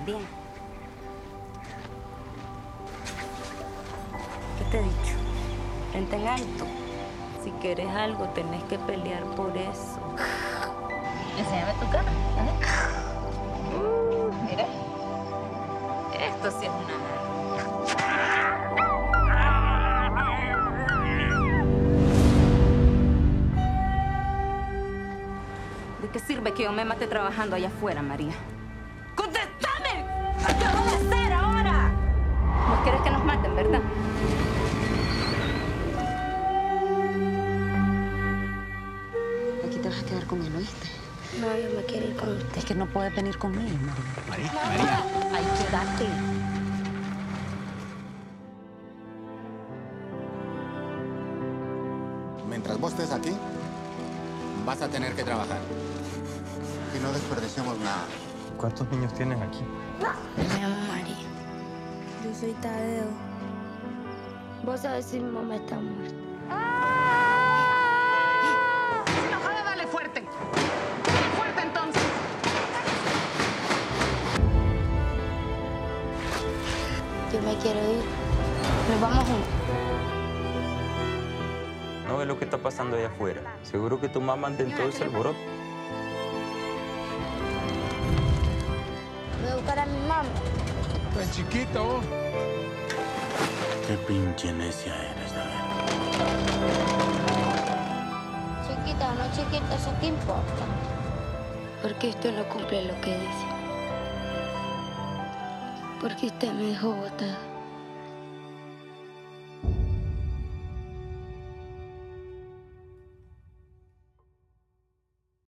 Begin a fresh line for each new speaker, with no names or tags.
también. ¿Qué te he dicho? Frente en alto. Si quieres algo, tenés que pelear por eso. Enséñame tu cara. Mira. Esto sí es una... ¿De qué sirve que yo me mate trabajando allá afuera, María? ¡Contéstame! ¿Qué voy a hacer ahora? ¿Vos querés que nos maten, verdad?
Aquí te vas a quedar con él, ¿oíste?
No, yo me quiero ir con usted.
Es que no puedes venir conmigo, María.
María.
Ahí quédate.
Mientras vos estés aquí, vas a tener que trabajar. Y no desperdiciamos nada.
¿Cuántos niños tienes aquí?
Me llamo María. Yo soy Tadeo. Vos sabés si mi mamá está muerta.
No, joder, dale fuerte. Dale fuerte, entonces.
Yo me quiero ir. Nos vamos juntos.
¿No ves lo que está pasando allá afuera? Seguro que tu mamá anda en todo ese alboroto.
Voy a buscar a mi mamá.
Tan chiquita vos.
Qué pinche necia eres, David.
Chiquita o no chiquita, ¿eso qué importa? Porque usted no cumple lo que dice. Porque usted me dejó botada.